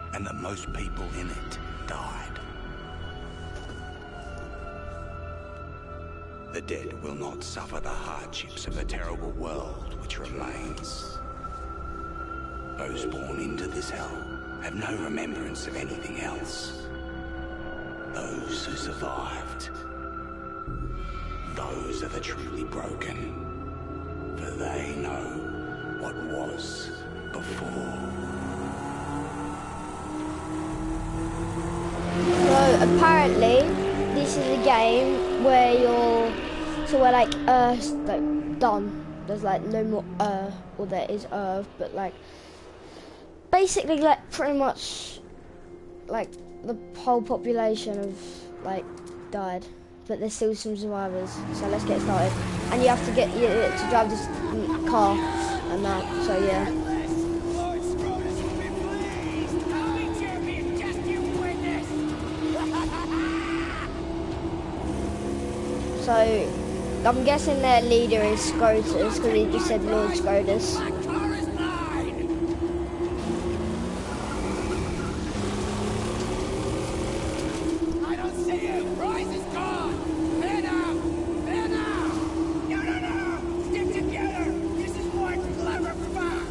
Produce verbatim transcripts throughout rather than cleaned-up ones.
and that most people in it died. The dead will not suffer the hardships of the terrible world which remains. Those born into this hell have no remembrance of anything else. Those who survived, those are the truly broken, for they know what was before. So apparently, this is a game where you're, so we're like Earth's like done. There's like no more Earth, or there is Earth, but like basically like pretty much like the whole population of like died, but there's still some survivors. So let's get started. And you have to get you to drive this car and that. So yeah. So, I'm guessing their leader is Scotus, because he just said Lord Scotus. I don't see you! Rise is gone! Man out! Man out! No, no, no! Stick together! This is one clever fox!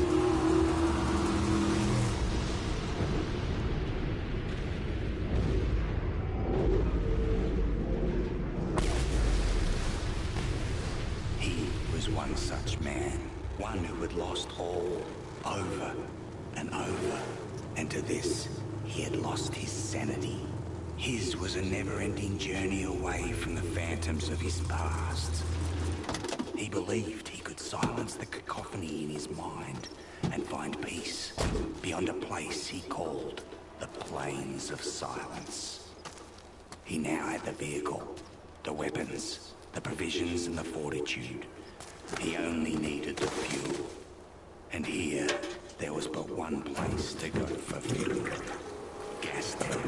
One such man, one who had lost all, over and over, and to this he had lost his sanity. His was a never-ending journey away from the phantoms of his past. He believed he could silence the cacophony in his mind and find peace beyond a place he called the Plains of Silence. He now had the vehicle, the weapons, the provisions and the fortitude. He only needed the fuel. And here, there was but one place to go for fuel. Castell.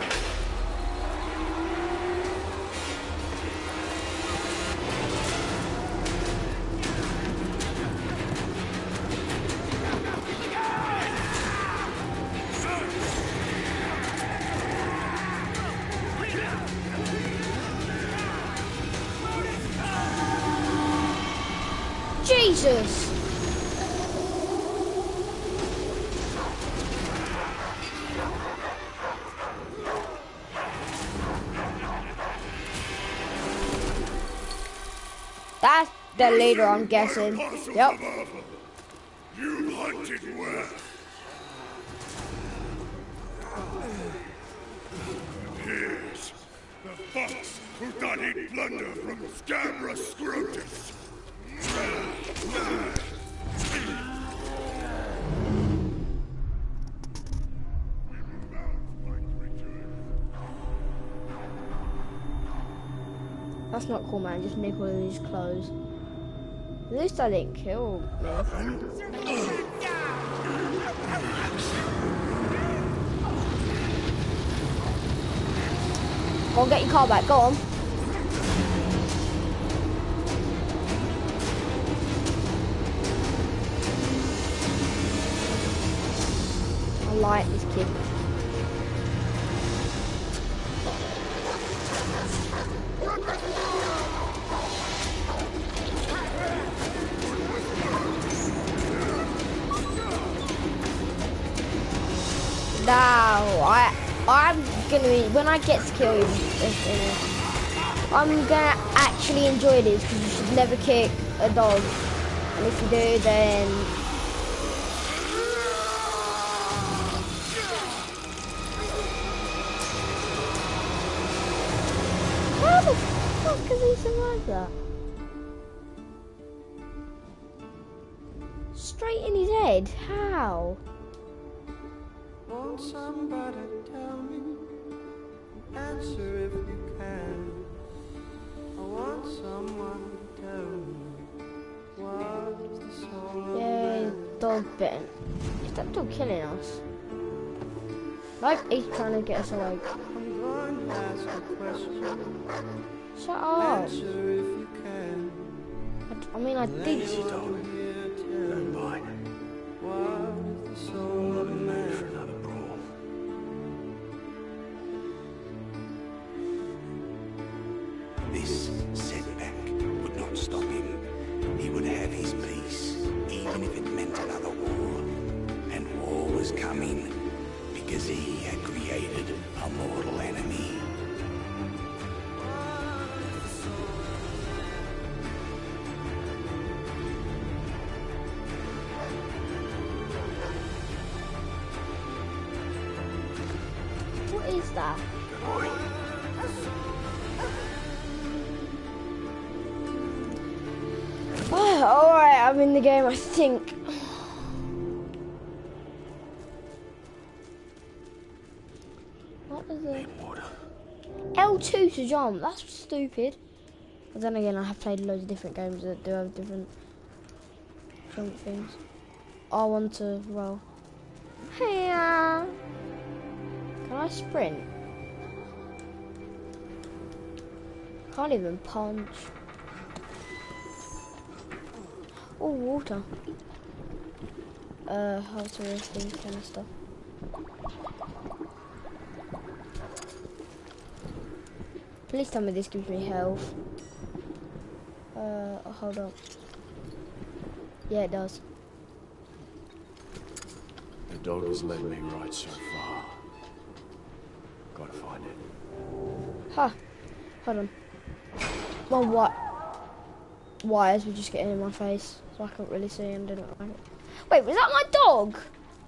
Jesus! That's the leader, I'm guessing. Yep. You hunted well. Here's the fox who thought he'd plunder from Scabra Scrotus. That's not cool, man. Just nick all of these clothes. At least I didn't kill me. Go on, get your car back. Go on. I like this kid. No, I, I'm gonna be, when I get skilled, I'm gonna actually enjoy this, because you should never kick a dog. And if you do, then how the fuck has he survived that? Straight in his head? How? Won't somebody tell me? Answer if you can. I want someone to tell me what's the soul of Yay, man? dog bitten. Is that dog killing us? Like he's trying to get us awake. I'm going to ask a question. Shut up. Answer if you can. I, d I mean, I did. Don't hear tell Don't bite. what's the soul of Mood for man? another brawl. was coming, because he had created a mortal enemy. What is that? Oh, alright, I'm in the game, I think. What is it? L two to jump, that's stupid. But then again, I have played loads of different games that do have different jump things. R one to roll. Hey, uh, can I sprint? Can't even punch. Oh, water. Uh, how to rethink kind of stuff. Please tell me this gives me health. Uh, hold on. Yeah, it does. The dog has led me right so far. Gotta find it. Huh. Hold on. Well, what? Wires were just getting in my face, so I couldn't really see and didn't like it. Wait, was that my dog?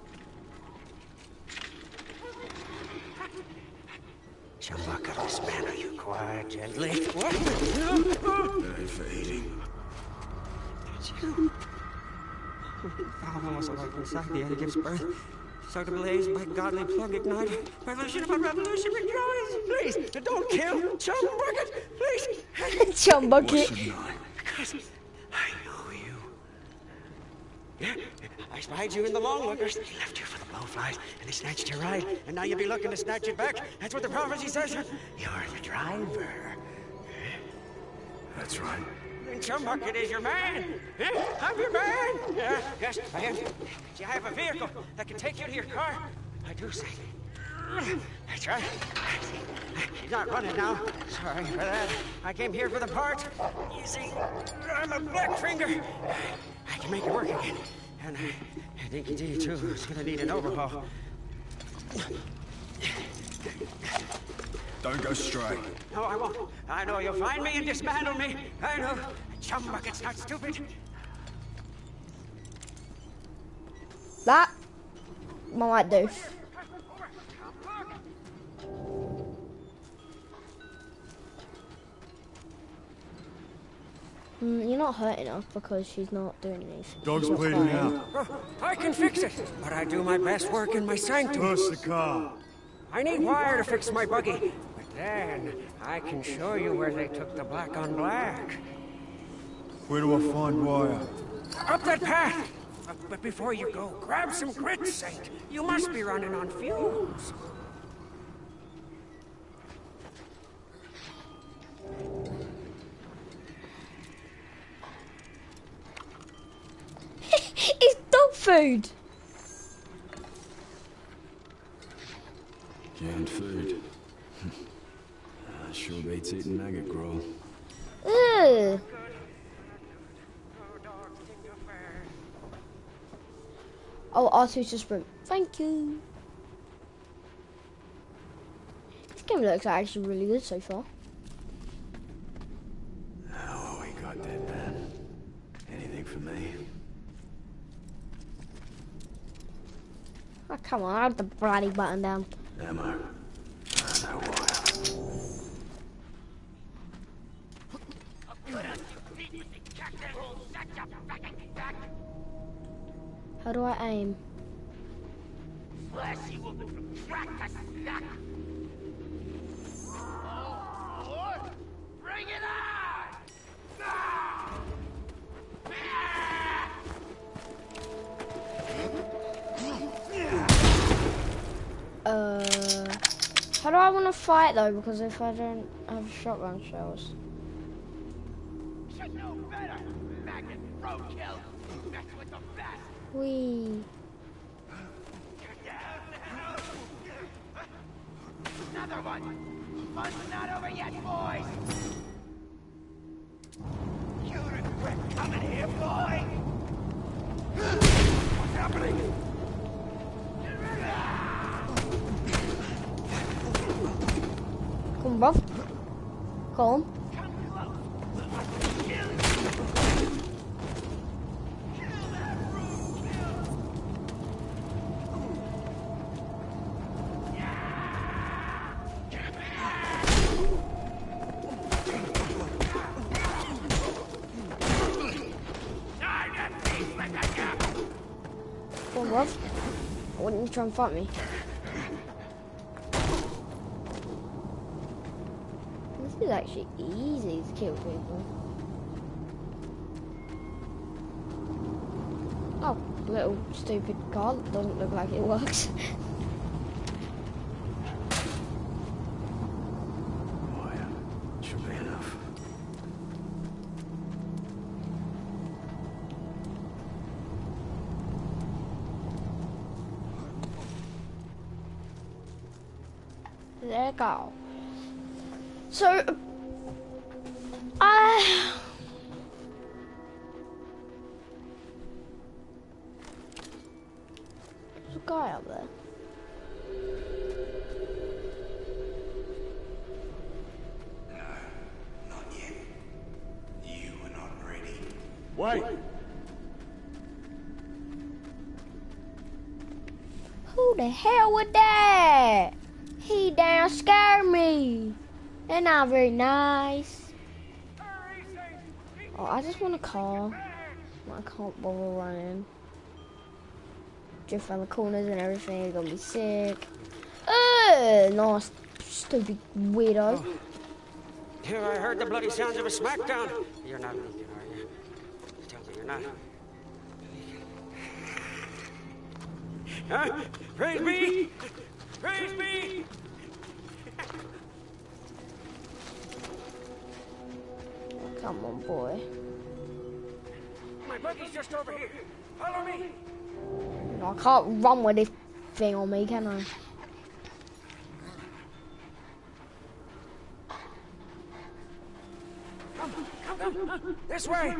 Chumbucket, this man, are you quiet, gently? What? Ready for eating. It's you. Father was alive inside the egg gives birth. So to blaze by godly plug ignite. Revolution upon revolution rejoice. Please, don't kill Chumbucket. Please. Chumbucket. Because I know you. Yeah, I spied you in the long lookers. They left you for the blowflies, and they snatched your ride. And now you'll be looking to snatch it back. That's what the prophecy says. You're the driver. That's right. And Chumbucket is your man. Yeah, I'm your man. Yeah, yes, I am. See, I have a vehicle that can take you to your car. I do say. That's right. He's not running now. Sorry for that. I came here for the part. You see, I'm a Blackfinger. I can make it work again. And I, I think you too is gonna need an overhaul. Don't go straight. No, I won't. I know you'll find me and dismantle me. I know. Chumbucket's not stupid. That might do. Mm, you're not hurting her because she's not doing anything. Dog's She's not bleeding crying. out. Oh, I can fix it, but I do my best work in my sanctum. Push the car. I need wire to fix my buggy, but then I can show you where they took the black on black. Where do I find wire? Up that path! Uh, but before you go, grab some grits, Saint. You must be running on fumes. It's dog food! Canned food. uh, sure beats eating maggot gruel. Ugh. Oh, R two to sprint. Thank you. This game looks actually really good so far. Oh, we got that, man. Anything for me? Oh, come on, I have the bloody button down. Ammo. Uh, no wire. How do I aim? Fleshy woman from track to snack. Oh, bring it on! Ah! Uh, how do I want to fight though? Because if I don't have shotgun shells. Should know better. Magnet roadkill. Mess with the best. Wee. Another one. Fun's not over yet, boys. You regret coming here, boy. What's happening? on, bruv. Come on. Come on, bruv. Why didn't you try and fight me? This is actually easy to kill people. Oh, little stupid car that doesn't look like it works. Oh, yeah. Should be enough. There you go. So, I... There's a guy up there. No, not yet. You were not ready. Wait! Who the hell was that? He damn scared me. They're not very nice. Oh, I just want a car. I can't bother running. Drift around the corners and everything. It's gonna be sick. Ugh, nice, stupid weirdo. Oh. Here, I heard the bloody sounds of a smackdown. You're not leaking, are you? Tell me you're not. Huh? Praise me! Praise me! Come on, boy. My buggy's just over here. Follow me. I can't run with this thing on me, can I? Come, come, come. This way.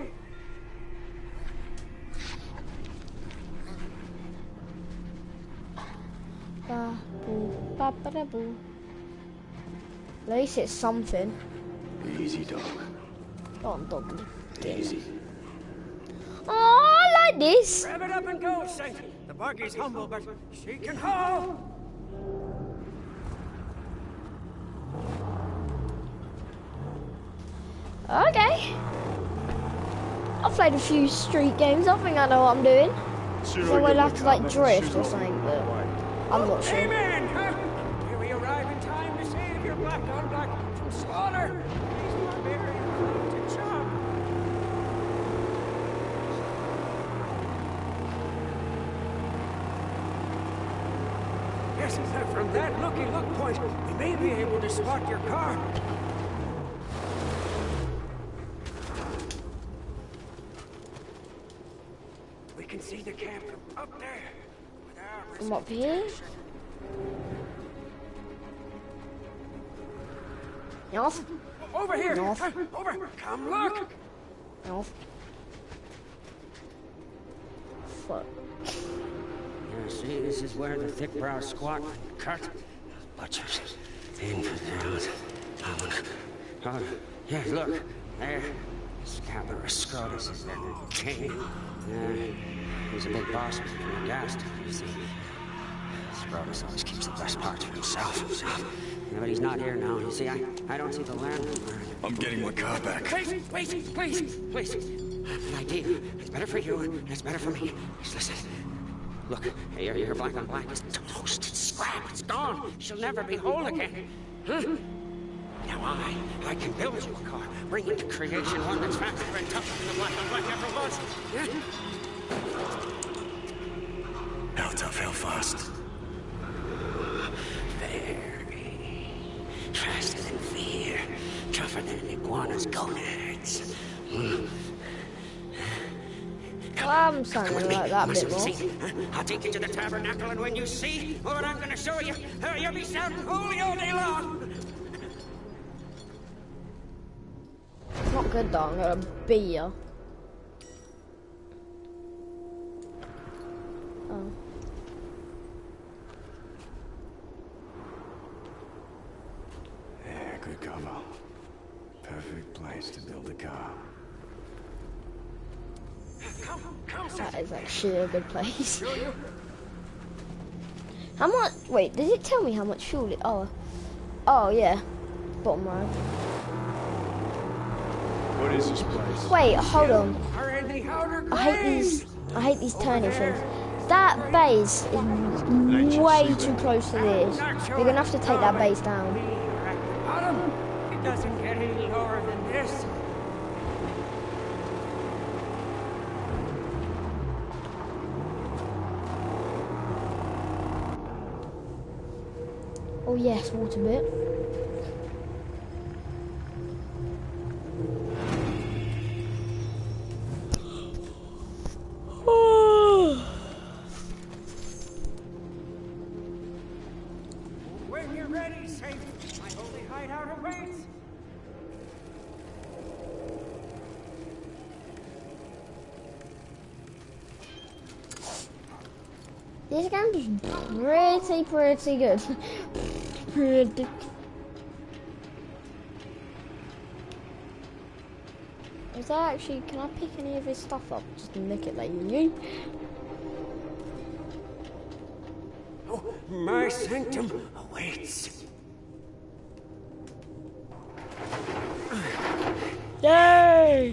Ba boo, ba ba da boo. At least it's something. Easy, dog. Oh, I'm doggy. Easy. Oh, I like this. Grab it up and go, Saint. The buggy's humble, but she can haul. Okay. I've played a few street games. I think I know what I'm doing. So we'll have to like drift or something, but I'm not sure. Amen! Huh? Here we arrive in time to save your black on black from slaughter. These barbarians claim to chop. Yes, uh, from that looky look point, we may be able to spot your car. We can see the camp from up there. Without I'm up here. North. Over here! North. Uh, Over! Come look! North. Fuck. Yeah, see, this is where the thick-browed squat cut. Butchers. Infidels. Oh, yeah, look. There. Scabrous Scrotus is their king. Yeah, he's a big boss from the gas town, you see. Scrotus always keeps the best part to himself, himself. Yeah, but he's not here now. You see, I, I don't see the land. I'm getting my car back. Wait, wait, please, please. An idea. It's better for you, and it's better for me. Just listen. Look, your, your black on black is toast. It's scrap. It's gone. She'll never be whole again. Huh? Now I, I can build you a car. Bring it to creation, one that's faster and tougher than the black on black ever was. Yeah? How tough, how fast? Very. Faster than fear. Tougher than an iguana's gonads. Mm. Well, I'm starting to like that a bit more. See, huh? I'll take you to the tabernacle, and when you see what I'm going to show you, uh, you'll be shouting holy all day long. It's not good though, I'm gonna beat you. Oh. Yeah, good cover. Perfect place to build a car. Come, come, sir. That is actually a good place. How much? Wait, does it tell me how much fuel it? Oh, oh yeah, bottom right. What is this place? Wait, hold on. Are in the outer I hate graves. these. I hate these turny things. That base is way too close to this. You're gonna have to take that base down. Bottom. It doesn't get any lower than this. Oh yes, water bit. When you're ready, safe. My holy hideout awaits. This game's pretty, pretty good. Pretty. Is that actually, can I pick any of his stuff up? Just nick it like you. Oh, my sanctum awaits. Yay!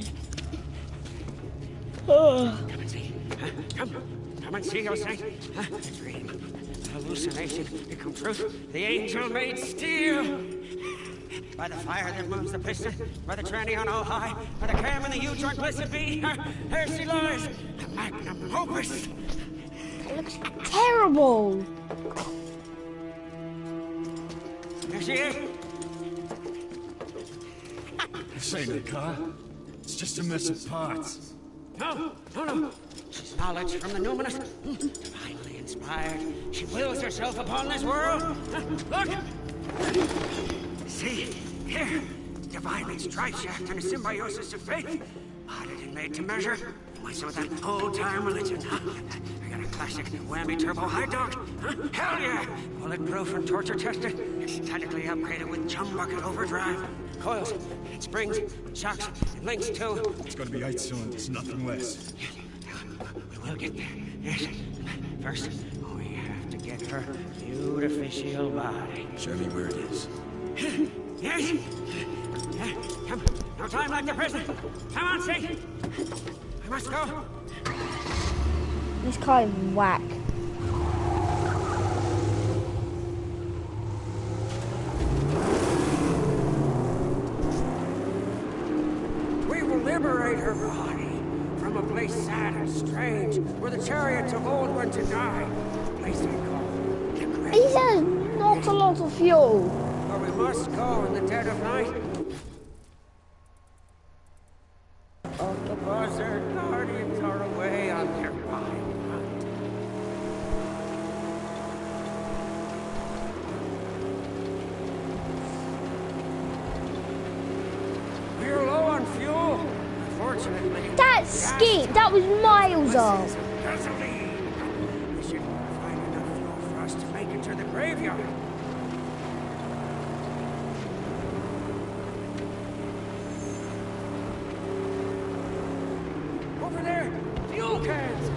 Oh. Come and see. Huh? Come. Come and see your sight. Huh? Dream. Hallucination become truth. The angel made steel. By the fire that moves the piston, by the tranny on all high, by the cam and the huge joint blessed be, there she lies, the magnum opus. It looks terrible. There she is. This ain't a car. It's just a mess of parts. No, no, no. She's knowledge from the numinous, divinely inspired. She wills herself upon this world. Look! See, here, divinely strife shaft and a symbiosis of faith. Modded and made to measure. Why, some of that old-time religion, huh? I got a classic whammy turbo high dog. Huh? Hell yeah! Bulletproof and torture tested. Ecstatically upgraded with chum bucket overdrive. Coils, and springs, shocks, and links too. It's gotta be eight cylinders, nothing less. We will get there. Yes. First, we have to get her beautificial body. Show me where it is. Yes. Yeah, come. No time like the present. Come on, see. I must go. This car is whack. We will liberate her body from a place sad and strange, where the chariots of old went to die. A place we call the grave. He says not a lot of fuel. Where we must go in the dead of night. Because their guardians are away on their mind hunt. We're low on fuel, unfortunately. That ski, that was miles off. Gasoline. We should find enough fuel for us to make it to the graveyard. Over there, fuel cans.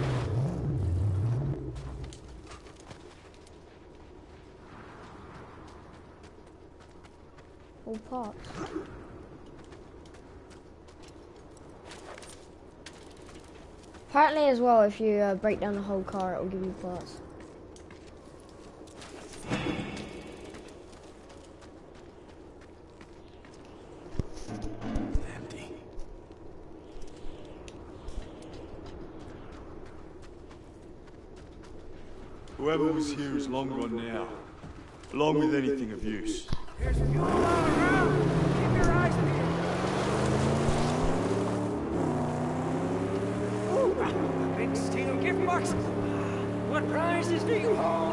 All parts. Apparently as well, if you uh, break down the whole car, it will give you parts. Empty. Whoever was here is long gone now, along with anything of use. There's fuel all around. Keep your eyes peeled. Ooh, a big steel gift box. What prizes do you hold?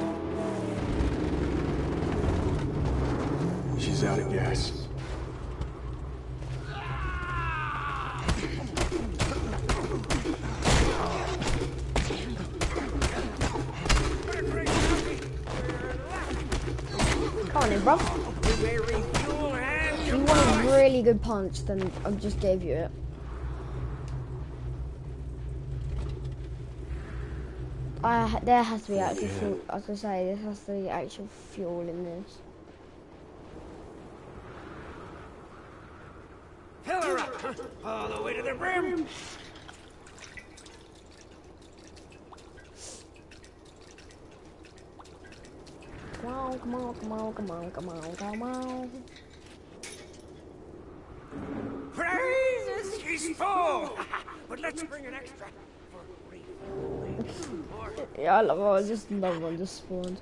She's out of gas. Come on in, bro. You may refuel and You want a really good punch, then I just gave you it. I, there has to be actual fuel. I was gonna say, there has to be actual fuel in this. Fill her up, huh? All the way to the brim. Come on, come on, come on, come on, come on, come on. Praises, she's full. But let's bring an extra for refill. Yeah, I love how just another one just spawned.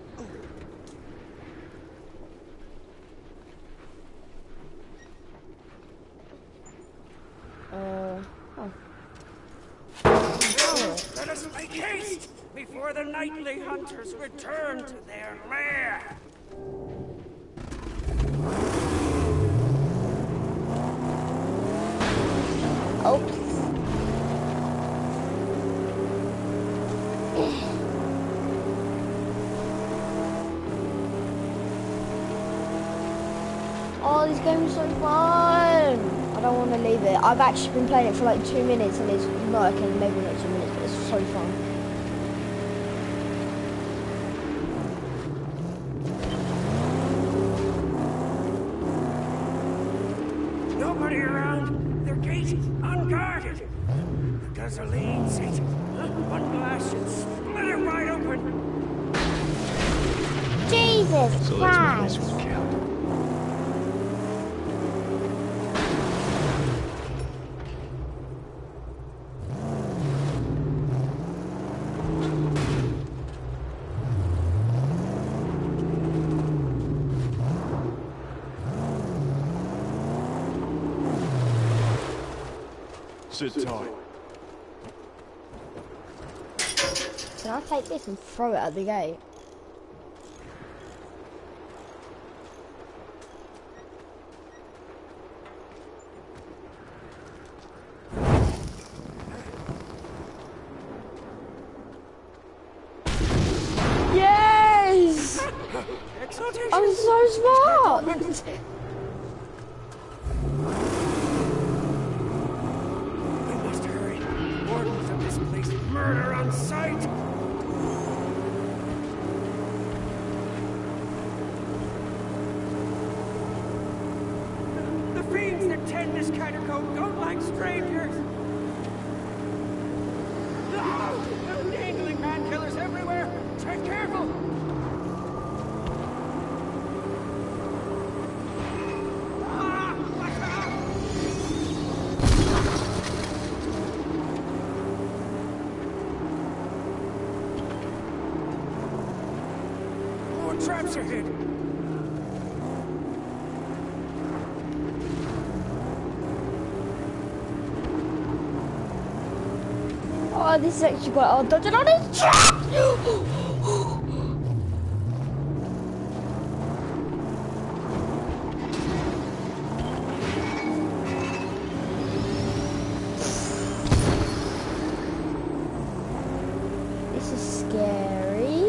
Uh, oh. Let us make haste before the nightly hunters return to their lair. Oops. Oh, this game is so fun! I don't want to leave it. I've actually been playing it for like two minutes and it's not, okay, maybe not two minutes, but it's so fun. Nobody around. Their gate unguarded. The gasoline seat. One glass should split it wide open. Jesus So let's make Christ! this one count. Sit tight. Can I take this and throw it at the gate? Yes! I'm so smart! We must hurry. Wardens of this place. Murder on sight. The fiends that tend this kind of code don't like strangers. No! There are dangling man killers everywhere. Tread careful. Ah! Watch out! More traps ahead. Oh, this is actually quite hard dodging on his trap! This is scary.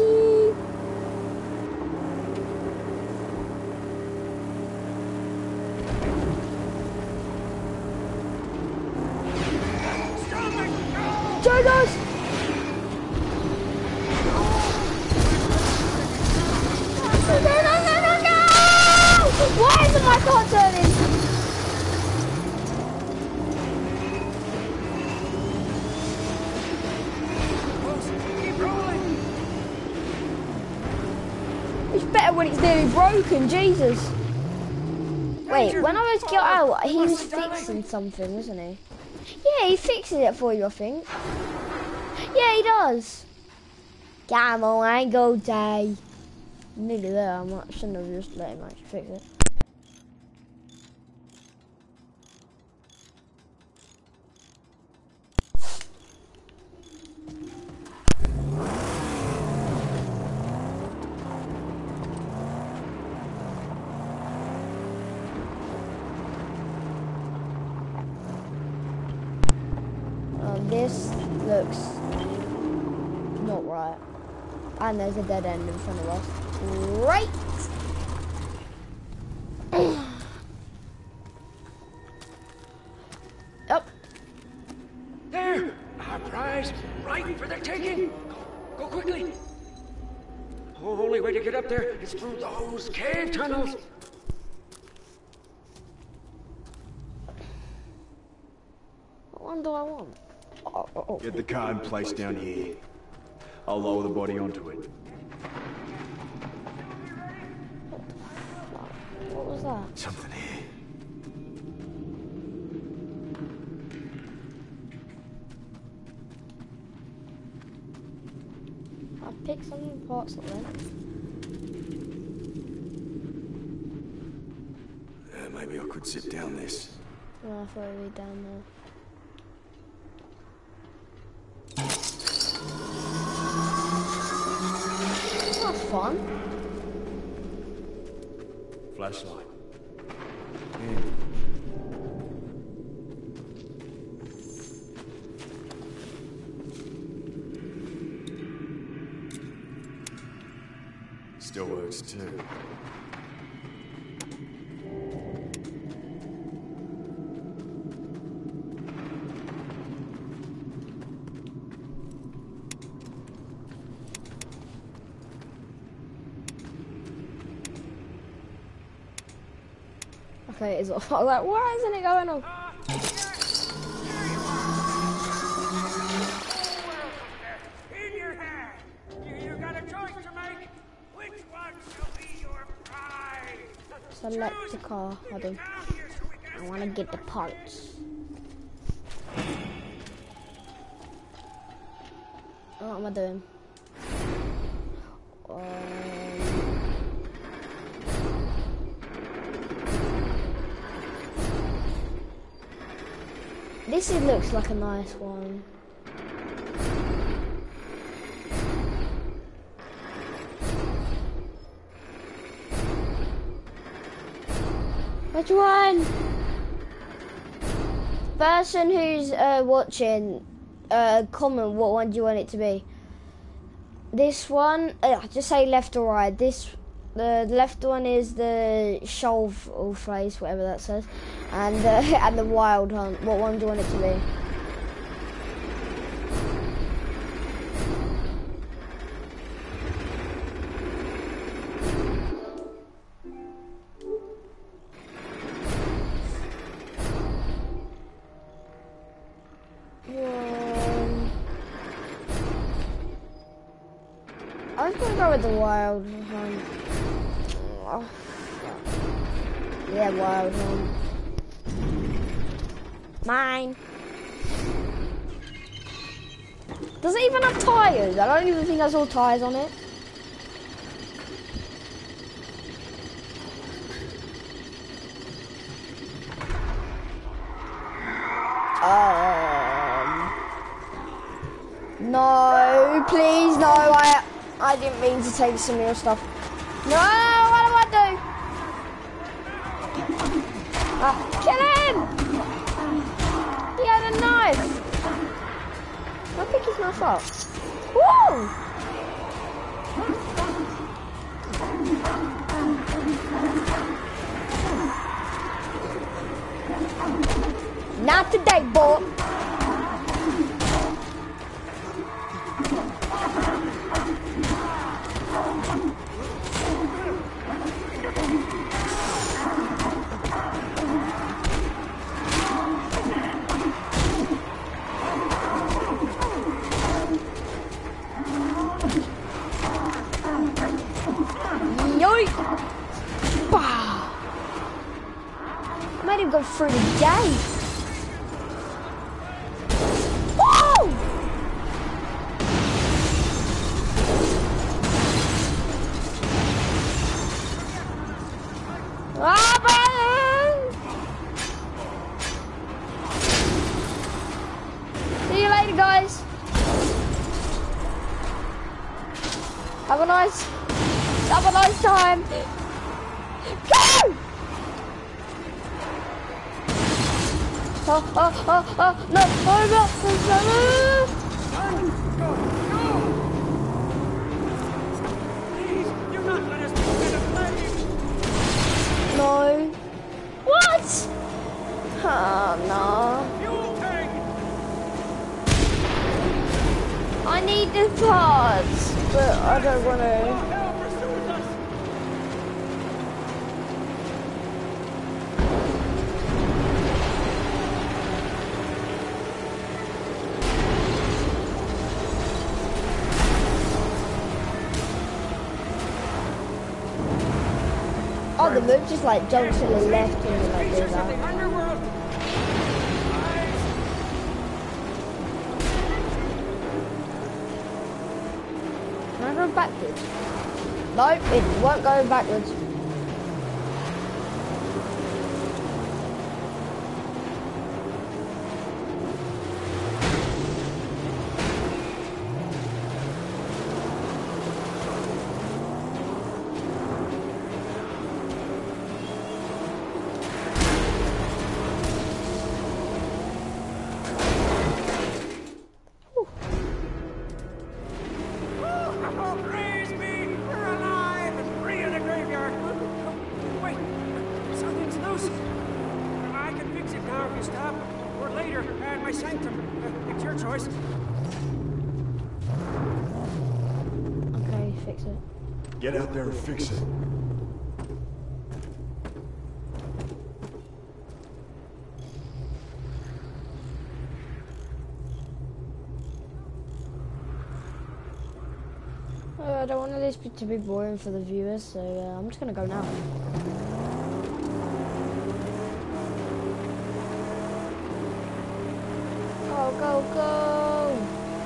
Jesus! No, no, no, no, no! Why isn't my car turning? Keep rolling. It's better when it's nearly broken, Jesus. Wait, when I was got out, he was fixing something, wasn't he? Yeah, he fixes it for you, I think. Yeah, he does. Come on, go day. Nearly there, I might, shouldn't have just let him actually fix it. Um, this looks not right. And there's a dead end in front of us. Right! to get up there is through those cave tunnels. What one do I want? Oh, oh, oh. Get the car in place down here. I'll lower the body onto it. What was that? Something here. I picked some parts of it. Uh, maybe I could sit down this. No, I thought it would be down there. That's fun. Flashlight. Still works too. Okay, it's off. I was like, why isn't it going on? In your hand. You, you got a choice to make. Which one shall be your prize? Select the car. I do. I want to get the parts. What am I doing? Um, this is, looks like a nice one. Which one? Person who's uh, watching, uh, comment what one do you want it to be. This one, uh, just say left or right. This, the left one is the shovel face, whatever that says, and uh, and the wild hunt. What one do you want it to be? I was gonna go with the wild hunt. Oh, yeah, wild hunt. Mine. Does it even have tires? I don't even think I saw tires on it. Um. No, please, no. I. I didn't mean to take some real stuff. No, what do I do? Ah, kill him! He had a knife. I pick his knife up. Woo! Not today, boy. Made him go through the gate. Whoa! Ah, Brian! See you later, guys. Have a nice, have a nice time. Go! Oh, oh, oh, oh, no, oh, no, no, Please, do not let us get a flame. no. What? Oh, no. Fuel tank. I need the parts, but I don't want to. Hell for suicide. Oh, the moon just like jumps to the left and then like goes Creatures of the out. underworld. Can I go backwards? No, it won't go backwards. Oh, praise me! We're alive and free in the graveyard. Wait, something's loose. I can fix it now if you stop, or later at my sanctum. Uh, It's your choice. Okay, fix it. Get out there and fix it. Uh, I don't want this to be boring for the viewers, so uh, I'm just gonna go now. Go, go, go!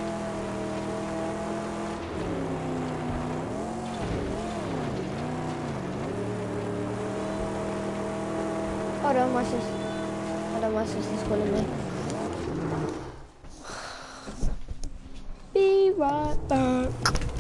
Hold on, my sister. Hold on, my sister's calling me. Be right back.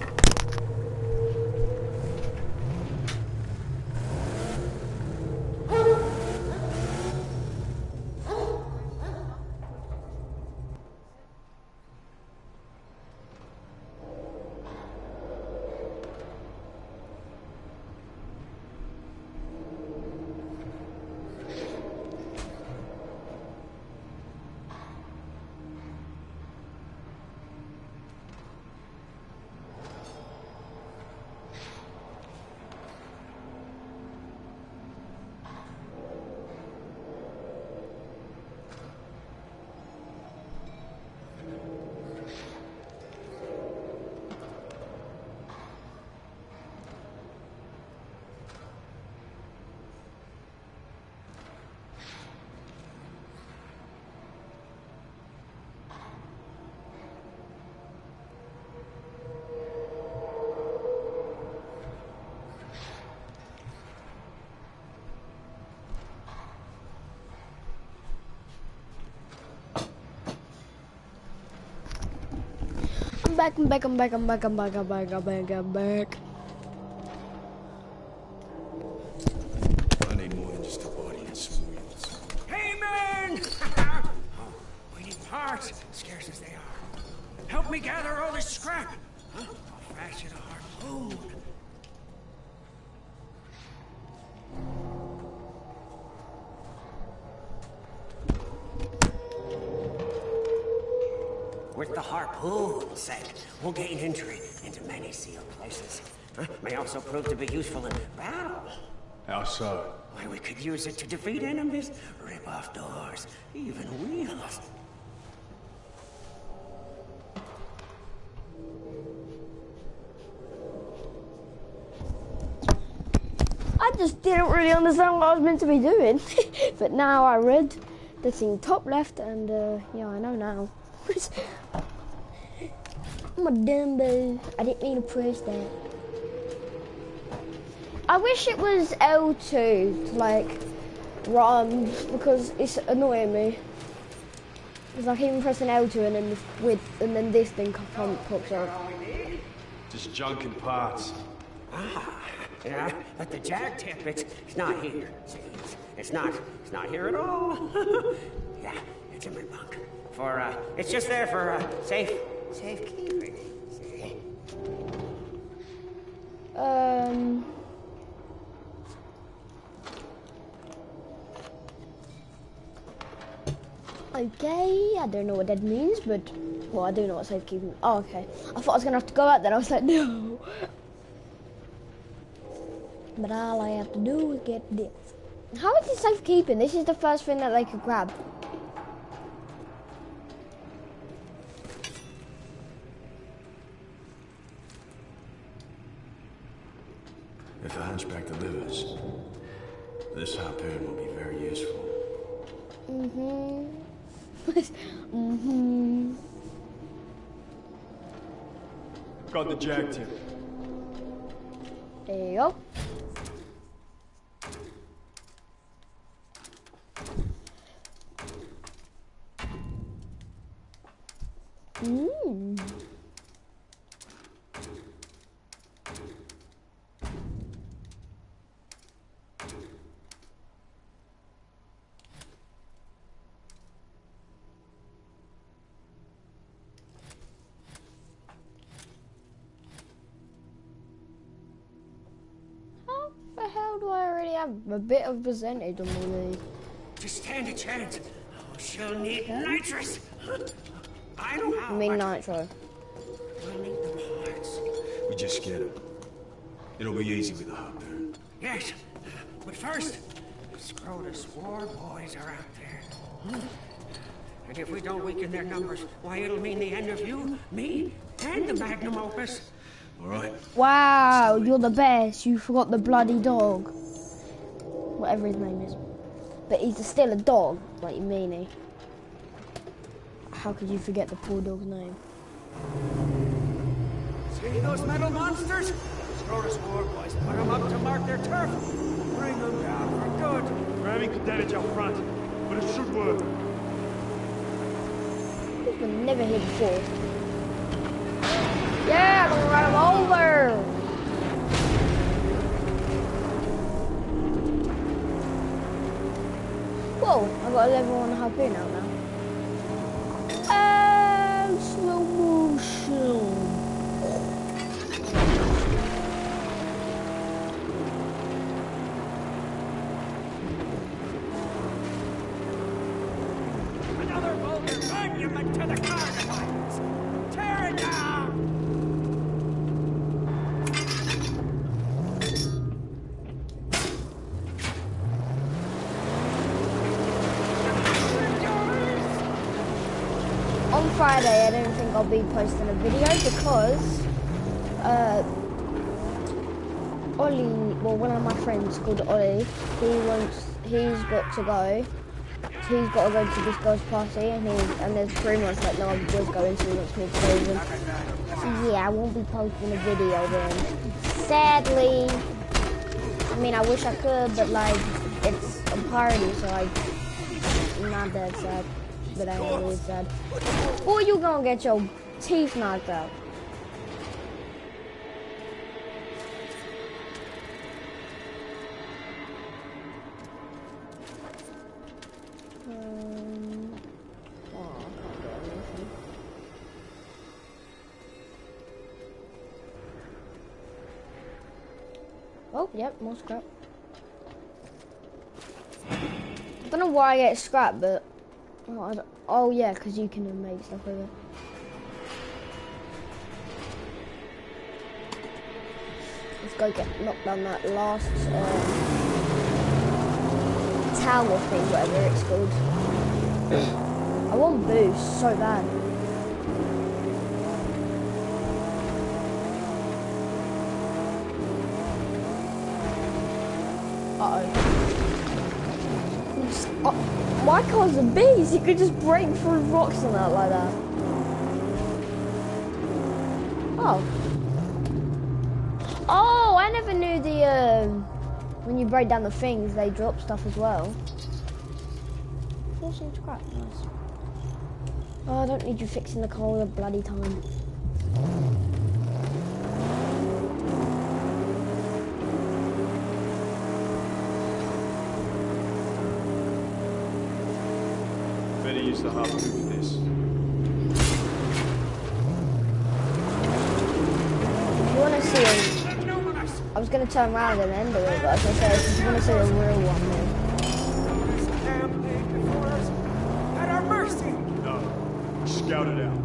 I'm back, I'm back, I'm back, I'm back, I'm back, I'm back, I'm back, I'm back. I need more than just a body and some wheels. Hey, man! Oh, we need parts, scarce as they are. Help me gather all this scrap. Huh? I'll fashion a harpoon. With the harpoon set, we'll gain entry into many sealed places. Huh? May also prove to be useful in battle. How so? Why, we could use it to defeat enemies, rip off doors, even wheels. I just didn't really understand what I was meant to be doing. But now I read the thing top left and uh, yeah, I know now. I'm a dumbo. I didn't mean to press that. I wish it was L two to like run because it's annoying me. It's like even pressing L two and then this with and then this thing come, pops up. Just junk and parts. Ah, yeah, but the jack tip, it's, it's not here. See, it's, it's not, it's not here at all. Yeah, it's in my bunk. For, uh, it's just there for, uh, safe, safekeeping. See? Um. Okay, I don't know what that means, but well, I do know what safekeeping. Oh, okay. I thought I was gonna have to go out there. I was like, no. But all I have to do is get this. How is it safekeeping? This is the first thing that they could grab. If the hunchback delivers. This harpoon will be very useful. Mm-hmm. mm-hmm. Got the jag tip. There you go. Mm. How the hell do I already have a bit of percentage on all these? Just stand a chance. Oh, she'll need nitrous. I know how. I mean but nitro. We'll need the parts. We just scared him. It'll be easy with the harpoon. Yes, but first, Scrotus war boys are out there. And if we don't weaken their numbers, why, it'll mean the end of you, me, and the magnum opus. All right. Wow, you're the best. You forgot the bloody dog. Whatever his name is. But he's still a dog, like you meanie. How could you forget the poor dog's name? See those metal monsters? Scrotus war boys put them up to mark their turf. Bring them down for good. We're having damage out front, but it should work. We've been never here before. Yeah, I'm gonna run him over. Whoa, I got a level one harpoon out now. And slow motion. Another vulgar monument to the carnivores. Tear it down! On Friday, I don't think I'll be posting a video because uh, Ollie, well, one of my friends called Ollie, he wants, he's got to go. He's got to go to this girl's party, and he, and there's pretty much like no other boys going, so he wants me to go with him. So yeah, I won't be posting a video then. Sadly, I mean, I wish I could, but like, it's a party, so like, I'm not that sad. But I know it's sad. Or you gonna get your teeth knocked out. Um, oh, I can't get anything. Oh, yep, more scrap. I don't know why I get scrap, but oh, I don't, oh yeah, because you can make stuff with it. Let's go get knocked down that last uh, tower thing, whatever it's called. I want boost so bad. Uh oh. Oh, my car's a beast. You could just break through rocks and that like that. Oh. Oh, I never knew the, um, when you break down the things, they drop stuff as well. fourteen scrap, nice. Oh, I don't need you fixing the car all the bloody time. Better use the harpoon with this. If you want to see a, I was going to turn around and end it, but as I said, if you want to see a real one, then. This damn thing before us, at our mercy. No. Scout it out.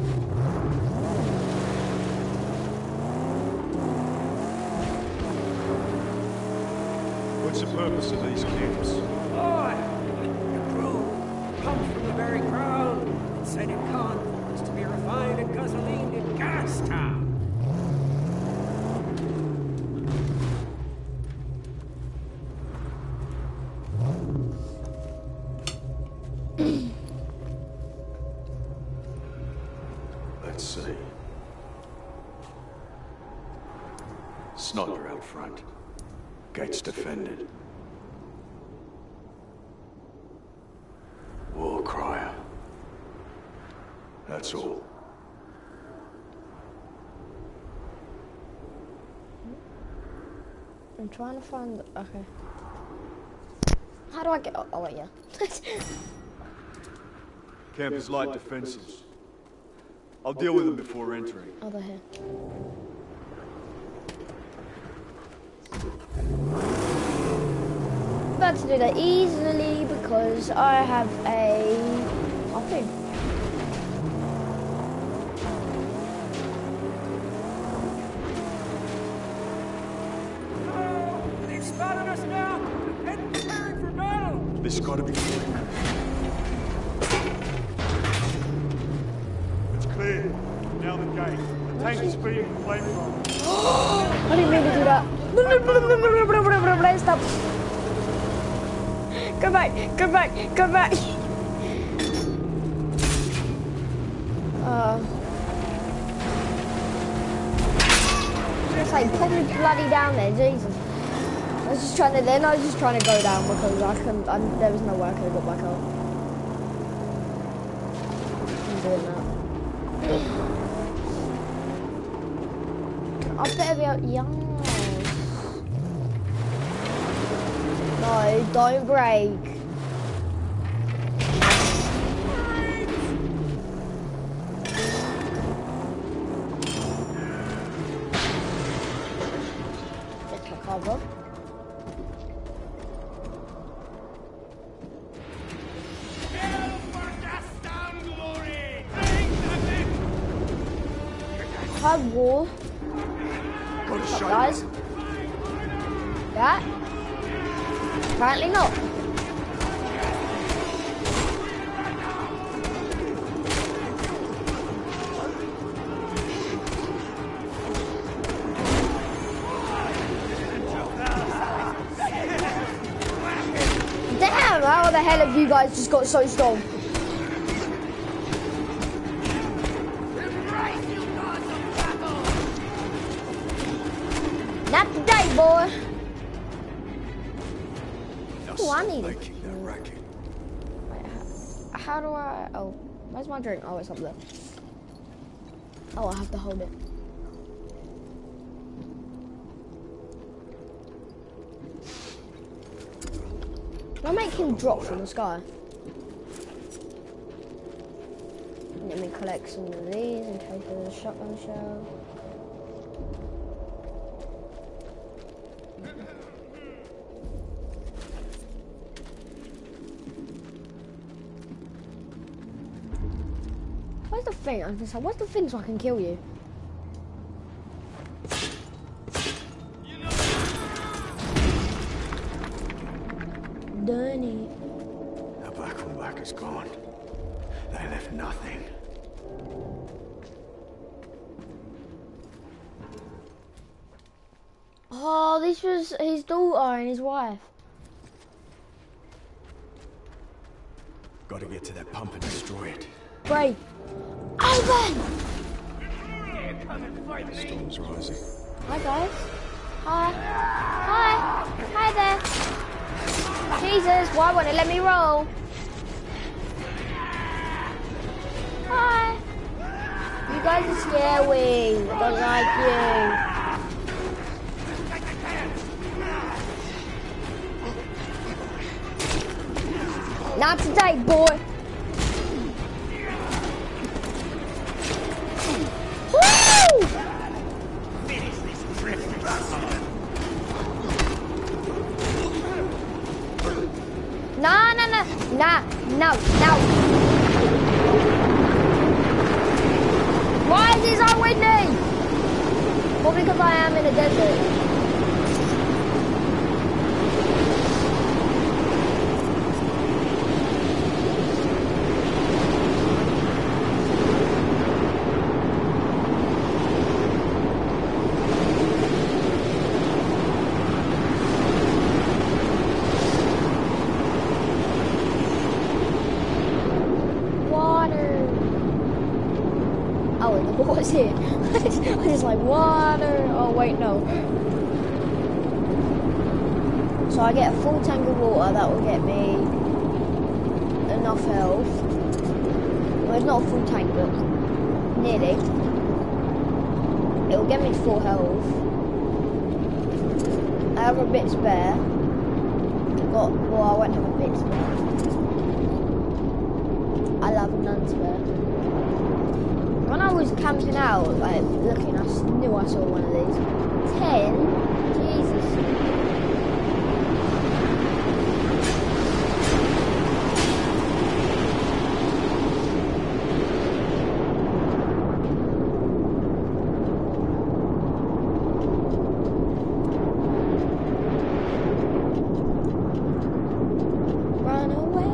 What's the purpose of these camps? Oh, the crew comes from the very ground and sent in convoys to be refined and gasolined in Gastown. see. Sniper out front. Gates defended. War crier. That's all. I'm trying to find. Okay. How do I get? Oh, oh wait, yeah. Camp is light defenses. I'll deal with them before entering. Oh, they're here. I'm about to do that easily because I have a harpoon. They've spotted us now and preparing for battle. This gotta be quick. It's clear. Now the gate. The tank is being flamethrower. I didn't mean to do that. Stop. Go back, go back, go back. Uh, it's like put me bloody down there, Jesus. I was just trying to, then I was just trying to go down because I couldn't, I, there was no way I could have got back up. I'm doing that. I better be out, young. No, don't break. Get your cover. Hard war. What's up, guys? Yeah? Apparently not. Damn, how the hell have you guys just got so strong? Not today, boy. Oh, I need it. That racket. Wait, how, how do I? Oh, where's my drink? Oh, it's up there. Oh, I have to hold it. Can I make him drop from the sky? Let me collect some of these in case there's a shotgun shell. Where's the thing? I was like, where's the thing so I can kill you? Done it. The black on black is gone. They left nothing. Oh, this was his daughter and his wife. Gotta get to that pump and destroy it. Great. Ivan! Storm's rising. Hi guys. Hi. Hi. Hi there. Jesus, why won't it let me roll? Hi. You guys are scary. I don't like you. Not today, boy. Woo! No, no, no, no, no, no. Why is it so windy? Probably because I am in a desert. like water. Oh wait, no. So I get a full tank of water. That will get me enough health. Well, it's not a full tank, but nearly. It will get me to full health. I have a bit spare. Got well, I won't have a bit spare. I'll have none spare. When I was camping out, like looking, I knew I saw one of these. Ten? Jesus. Run away.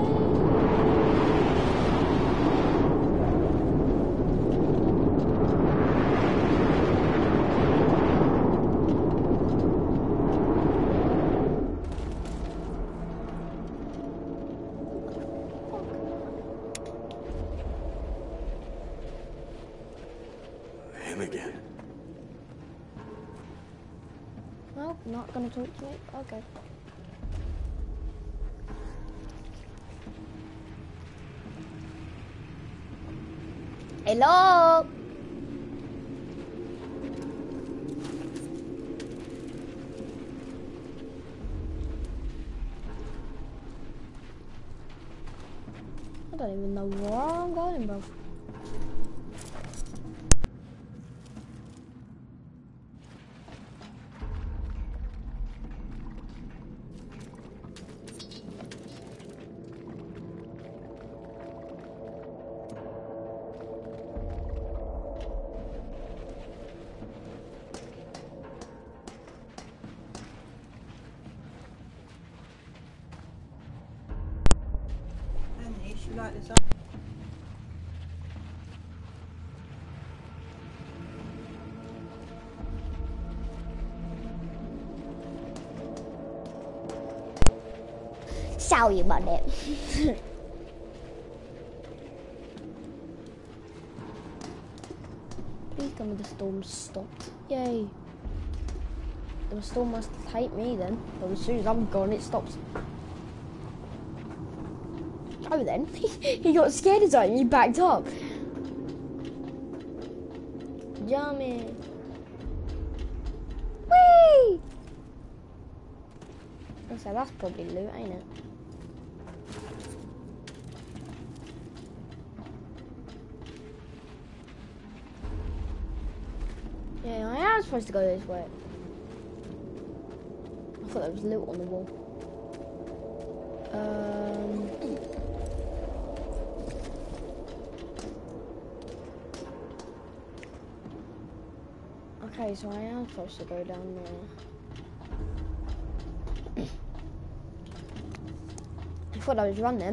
Him again. Well, not gonna talk to me. Okay. Hello. I don't even know where I'm going, bro. You like this? Sorry about that. Please tell me the storm stopped. Yay. The storm must hate me then. But as soon as I'm gone, it stops. Oh then, he got scared of something, he backed up. Yummy. Whee! So that's probably loot, ain't it? Yeah, I am supposed to go this way. I thought there was loot on the wall. Um... Okay, so I am supposed to go down there. I thought I was running.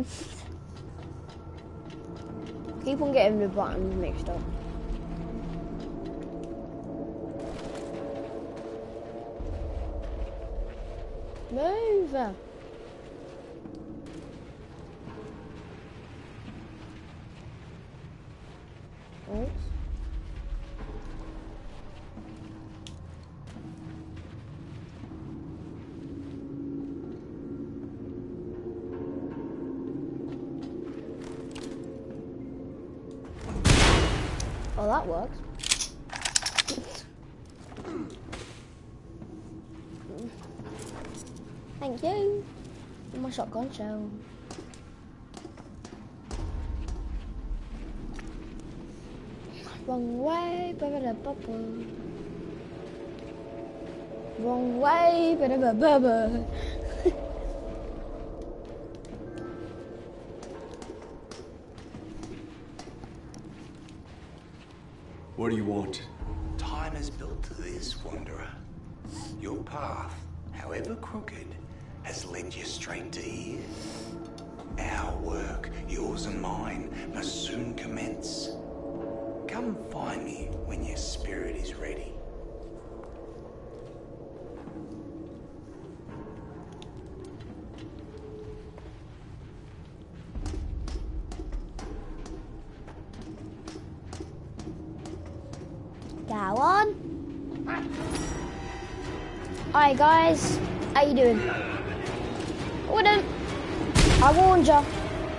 Keep on getting the buttons mixed up. Move! Oops. Oh, that works. Thank you. My shotgun shell. Wrong way, ba-ba-da-ba-ba. Wrong way, ba-da-ba-ba-ba. What do you want? Time is built to this, Wanderer. Your path, however crooked, has led you straight to here. Our work, yours and mine, must soon commence. Come find me when your spirit is ready. Go on. Hi guys, how you doing? Wouldn't. I warned ya.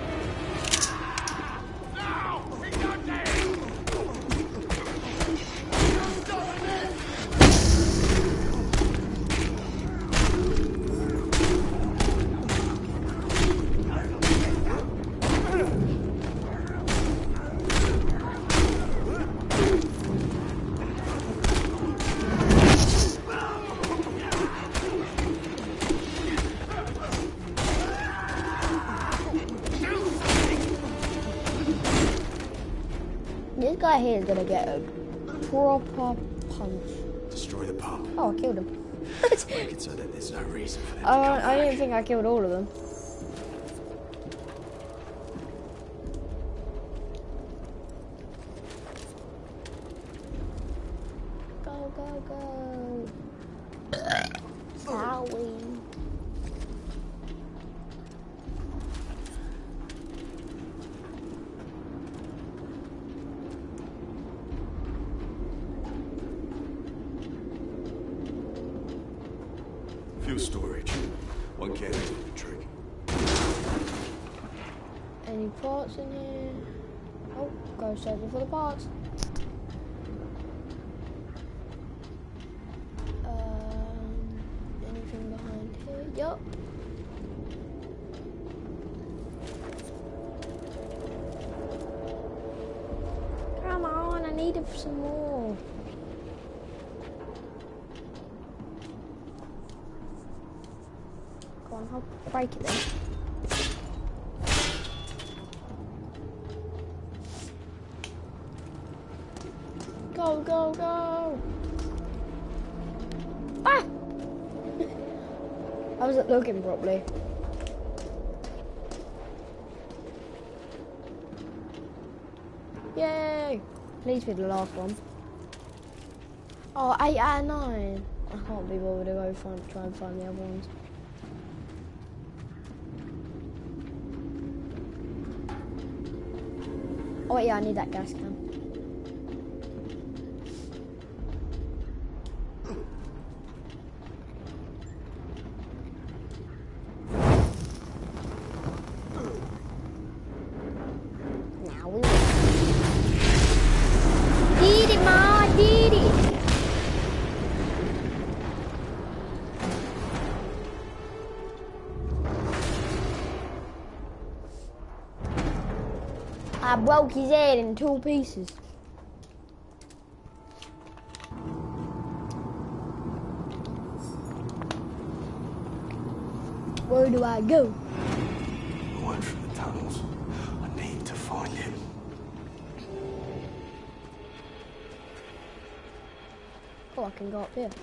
This guy here is gonna get a proper punch. Destroy the pump. Oh, I killed him. Make it so that there's no reason for them to Uh, come I back. don't think I killed all of them. Go, go, go. Owie. Fuel storage. One can of the trick. Any parts in here? Oh, go searching for the parts. Um, anything behind here? Yup. Come on, I need some more. Go on, I'll break it then. Go, go, go! Ah! I wasn't looking properly. Yay! Please be the last one. Oh, eight out of nine. I can't be bothered to go find, try and find the other ones. Oh yeah, I need that gas can. Now we did it, Ma, I did it. I broke his head in two pieces. Where do I go? The one from the tunnels. I need to find him. Oh, I can go up here.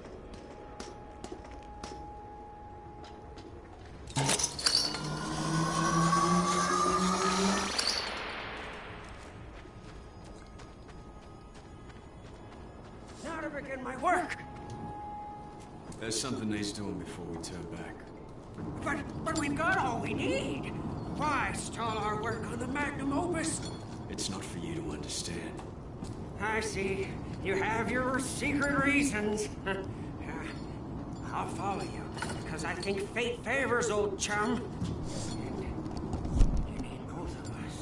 Now to begin my work. There's something needs doing before we turn back. But, but we've got all we need. Why stall our work on the magnum opus? It's not for you to understand. I see. You have your secret reasons. Uh, I'll follow you, because I think fate favors old chum. And you need both of us.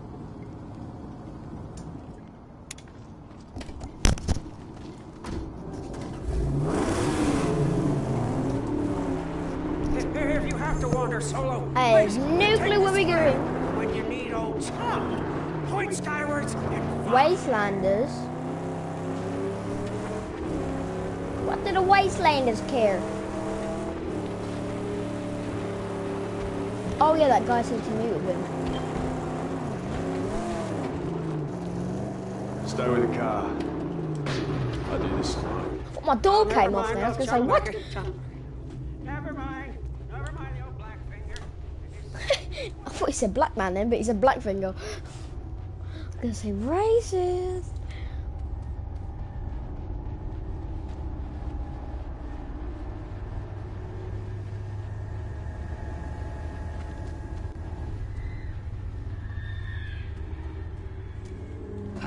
If you have to wander solo, I please, have no take clue the where we're square. going. When you need old chum, point skywards and follow. Wastelanders? What did the Wastelanders care? Oh yeah, that guy said to meet with him. Stay with the car. I do this alone. Thought my door Never came off mind, then. I was old gonna say, chum, what? like a chum. Never mind. Never mind the old black finger. I thought he said black man then, but he said black finger. I was gonna say racist.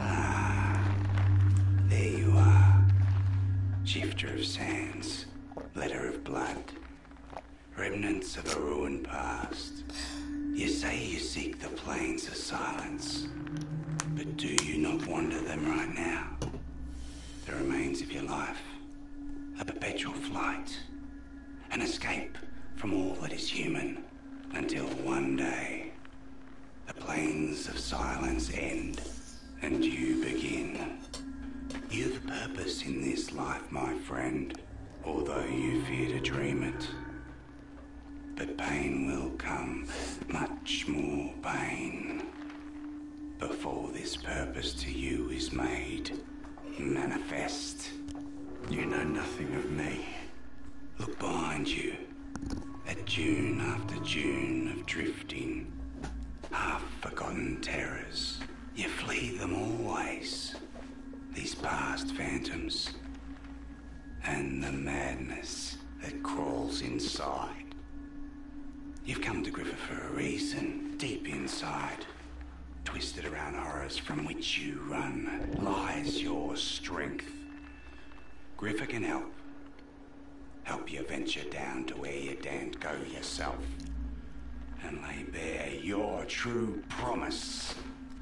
There you are, Shifter of Sands. letter of blood, remnants of a ruined past. You say you seek the plains of silence, but do you not wander them right now? The remains of your life, a perpetual flight, an escape from all that is human, until one day the plains of silence end and you begin. You've purpose in this life, my friend, although you fear to dream it. But pain will come, much more pain, before this purpose to you is made manifest. You know nothing of me. Look behind you, at dune after dune of drifting, half-forgotten terrors. You flee them always, these past phantoms, and the madness that crawls inside. You've come to Griffa for a reason. Deep inside, twisted around horrors from which you run, lies your strength. Griffa can help. Help you venture down to where you daren't go yourself, and lay bare your true promise.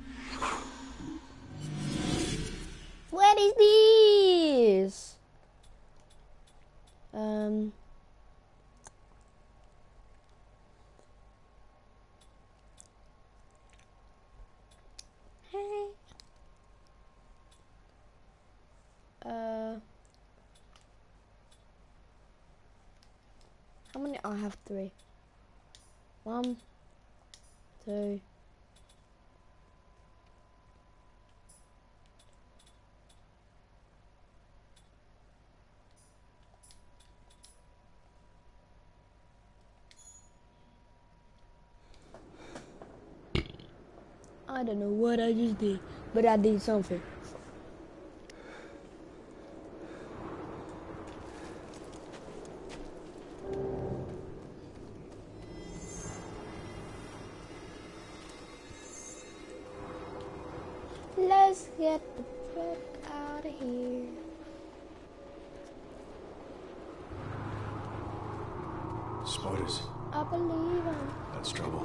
What is this? Um. Hey. Uh. How many? I have three. One, two. I don't know what I just did, but I did something. Let's get the fuck out of here. Spiders. I believe him. That's trouble.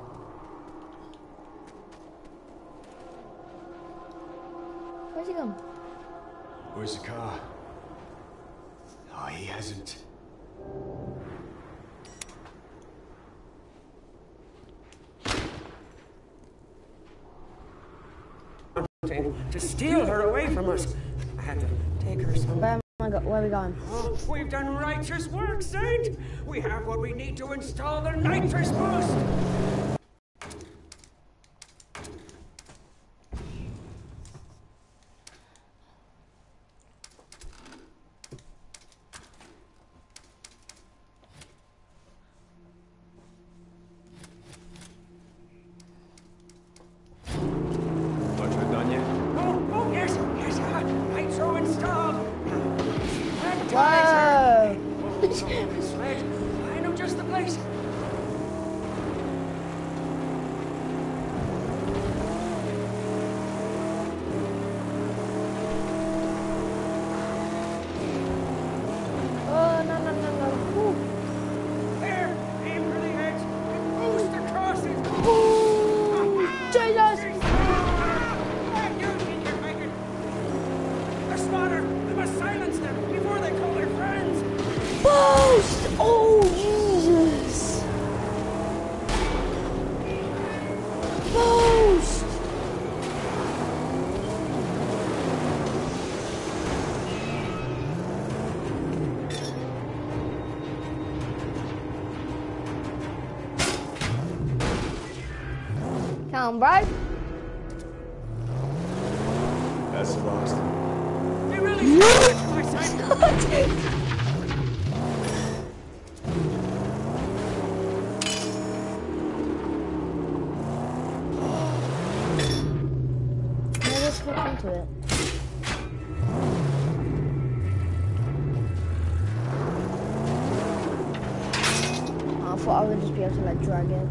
Where's he gone? Where's the car? Oh, he hasn't. To steal her away from us. I had to take her somewhere. Where am I go? Where are we going? Oh, we've done righteous work, Saint. We have what we need to install the nitrous boost. I know just the place. Oh, no, no, no, no. Ooh. There, aim for the edge and boost across it. Ooh. Jesus! They're spotted. We must silence them before they call their friends. Boost! Oh, Jesus! Boost! Come on, bro. That's the last. They really got my side. Into it. Oh, I thought I would just be able to like drag it.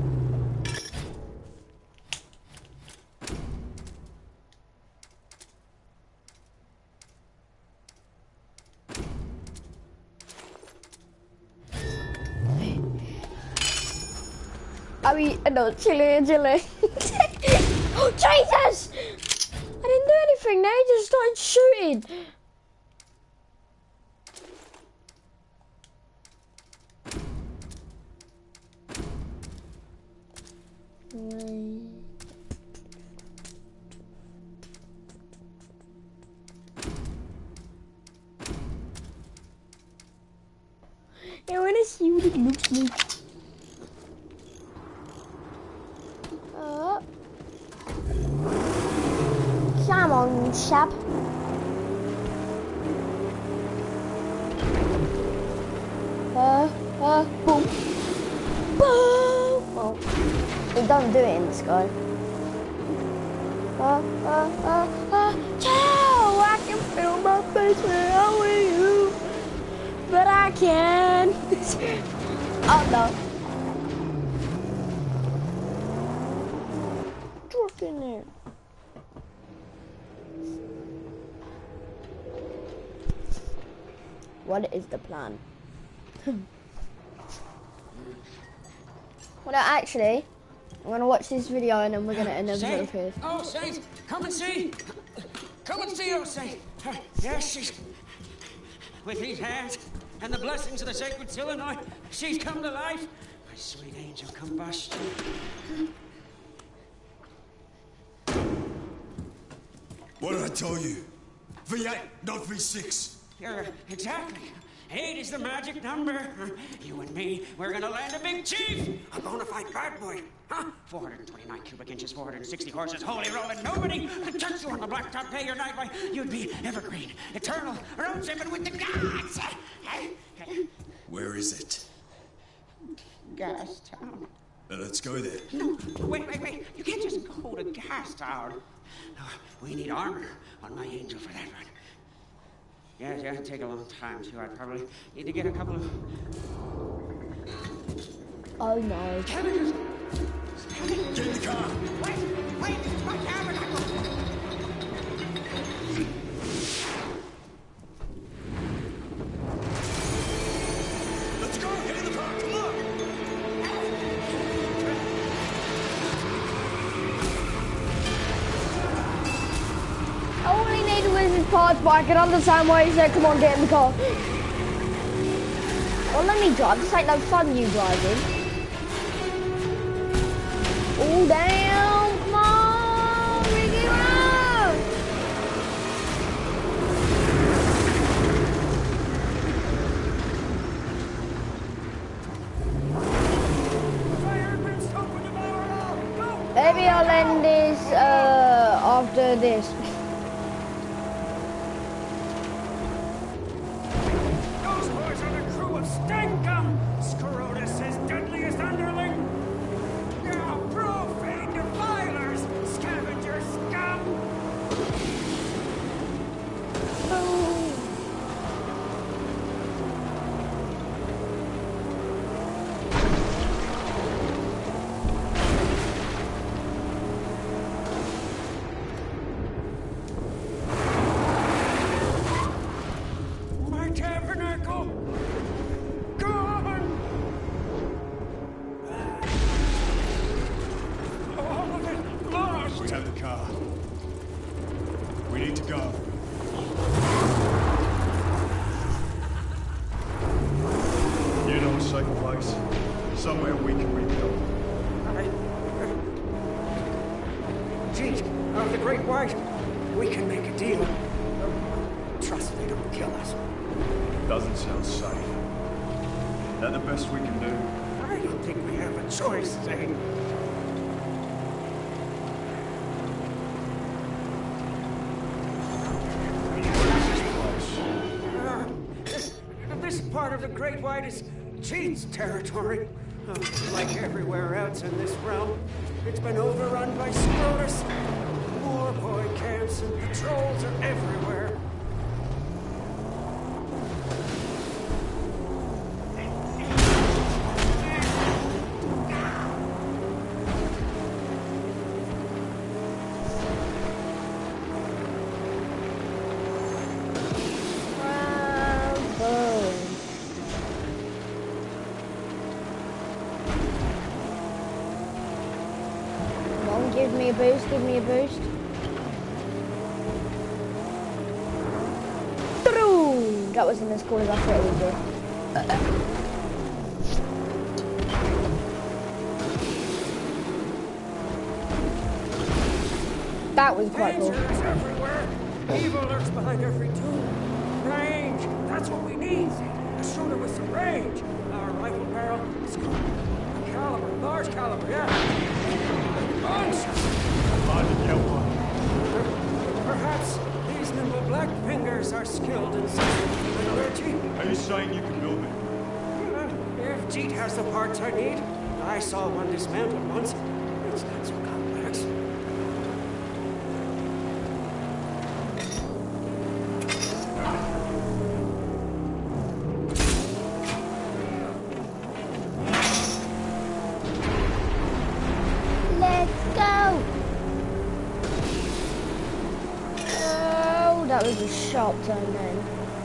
I mean, no, chili, chili. Oh, Jesus! I didn't do anything, they just started shooting. I wanna see what it looks like. Oh. Come on, chap. Uh, uh, boom. Boom! Well, it doesn't do it in the sky. Uh, uh, uh, uh, ciao! I can feel my face when I'm with you. But I can. Oh no. Drop in there. What is the plan? Well, no, actually, I'm gonna watch this video and then we're gonna end the episode of here. Oh, Saint, come and see. Come and see, oh Saint. Yes, she's with these hands and the blessings of the sacred Illinois. She's come to life. My sweet angel combustion. What did I tell you? V eight, not V six. You're exactly. Eight is the magic number. You and me, we're gonna land a big chief. A bona fide bad boy. Huh? four hundred twenty-nine cubic inches, four hundred sixty horses, holy rolling. Nobody could touch you on the blacktop day or night. Why, you'd be evergreen, eternal, road tripping with the gods. Where is it? Gas town. Uh, let's go there. No, wait, wait, wait. You can't just go to gas town. No, we need armor on my angel for that run. Yeah, yeah, it'd take a long time, too. I'd probably need to get a couple of... Oh no. Cabbages! Get in the car! Wait, wait, this is my tabernacle! Let's go! Get in the car! Come on! All we needed was his parts, but I can understand why he said, come on, get in the car. Well, let me drive. This ain't no fun, you driving. Oh, damn. Come on, Ricky Road. Maybe I'll end this uh, after this. Those boys are the crew of Stankum, Scrotus' deadliest underling. Now, profane defilers, scavenger scum. My tabernacle, gone. All of it lost. We have the car. We need to go. You know a safe place? Somewhere we can rebuild. I... Gee, of the Great White, we can make a deal. Trust they don't kill us. Doesn't sound safe. That the best we can do? I don't think we have a choice, Zane. Uh, this, this part of the Great White is Cheat's territory. Uh, like everywhere else in this realm, it's been overrun by Scrotus. War boy camps and patrols are everywhere. on, give me a boost, give me a boost. That wasn't as cool as I thought it would be. That was quite cool. Dangers everywhere. Evil lurks behind every tomb. Range. That's what we need. A shooter with some range. Our rifle barrel is good. A caliber, large caliber, yeah. Guns. Hard to get one. Perhaps these nimble black fingers are skilled in metallurgy. Are you saying you can build it? Uh, if Jeet has the parts I need, I saw one dismantled once. It's not so complex. That was a sharp turn then.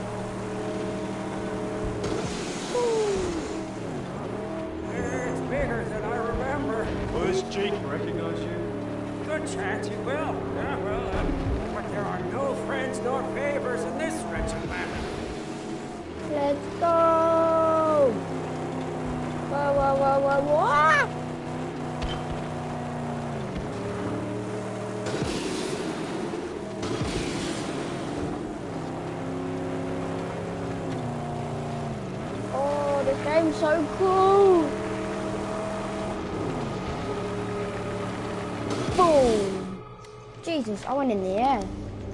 It's bigger than I remember. Will this Jeet recognize you? Good chance he will. Yeah, well, uh, but there are no friends nor favors in this wretched land. Let's go! Whoa, whoa, whoa, whoa, whoa! This game's so cool! Boom! Jesus, I went in the air.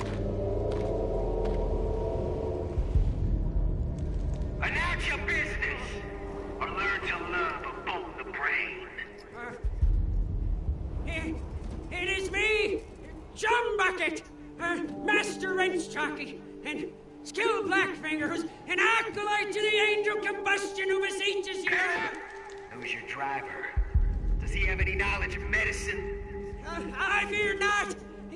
Announce your business, or learn to love above the brain. Uh, it, it is me, John Bucket, uh, Master Wrench Jockey, and skilled Blackfinger, who's an acolyte to the Angel Combustion who beseeches you. Who's your driver? Does he have any knowledge of medicine? Uh, I fear not.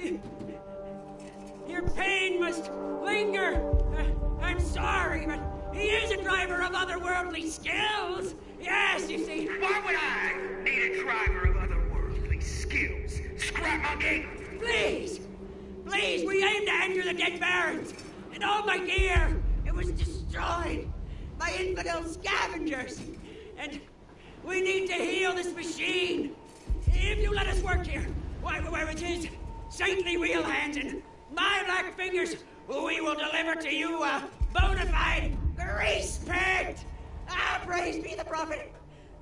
Your pain must linger. Uh, I'm sorry, but he is a driver of otherworldly skills. Yes, you see. Why would I need a driver of otherworldly skills? Scrap monkey! Please, please, we aim to enter the Dead Barrens. And all my gear, it was destroyed by infidel scavengers. And we need to heal this machine. If you let us work here, why, where it is, saintly wheel hands and my black fingers, we will deliver to you a bona fide grease pit. Ah, praise be the prophet.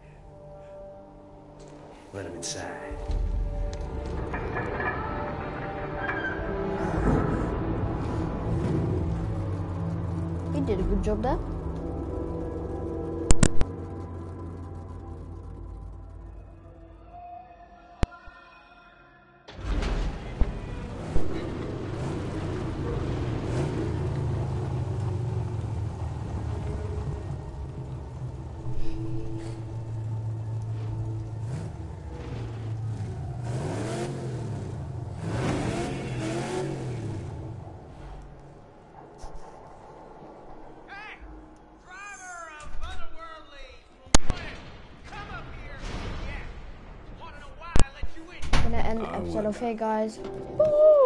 Let him inside. You did a good job there. Gonna end the episode off here, guys. Woo!